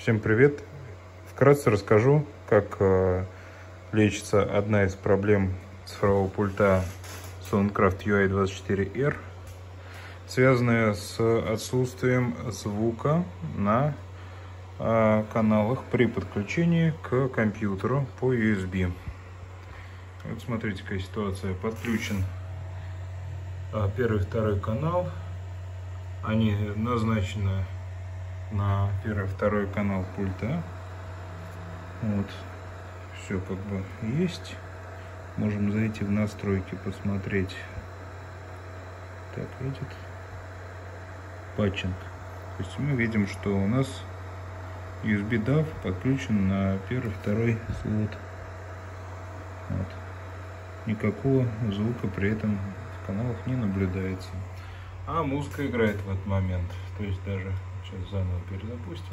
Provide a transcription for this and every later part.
Всем привет! Вкратце расскажу, как лечится одна из проблем цифрового пульта Soundcraft UI24R, связанная с отсутствием звука на каналах при подключении к компьютеру по USB. Вот смотрите, какая ситуация. Подключен первый и второй канал. Они назначены на первый и второй канал пульта. Вот, все как бы есть. Можем зайти в настройки, посмотреть. Так, видит патчинг. То есть мы видим, что у нас USB DAV подключен на первый и второй слот. Вот. Никакого звука при этом в каналах не наблюдается. А музыка играет в этот момент. То есть даже сейчас заново перезапустим.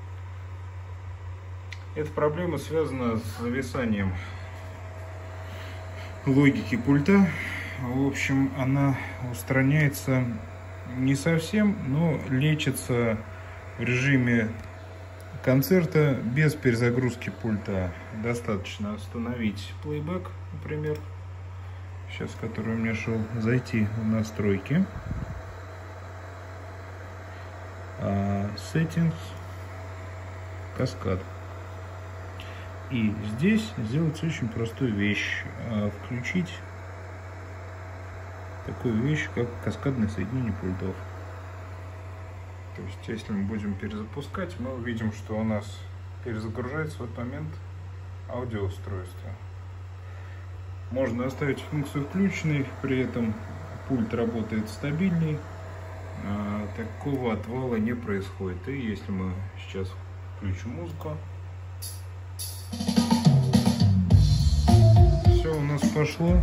Эта проблема связана с зависанием логики пульта. В общем, она устраняется не совсем, но лечится в режиме концерта без перезагрузки пульта. Достаточно остановить плейбэк, например, сейчас, который у меня шел, зайти в настройки, settings, каскад. И здесь сделать очень простую вещь. Включить такую вещь, как каскадное соединение пультов. То есть, если мы будем перезапускать, мы увидим, что у нас перезагружается в этот момент аудиоустройство. Можно оставить функцию включенной, при этом пульт работает стабильный, такого отвала не происходит. И если мы сейчас включим музыку, все у нас пошло.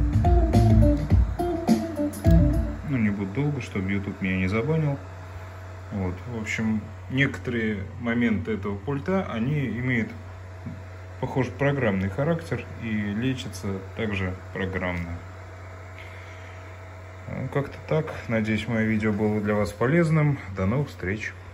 Ну, не буду долго, чтобы YouTube меня не забанил. Вот, в общем, некоторые моменты этого пульта, они имеют, похоже, программный характер и лечатся также программно. Как-то так. Надеюсь, мое видео было для вас полезным. До новых встреч!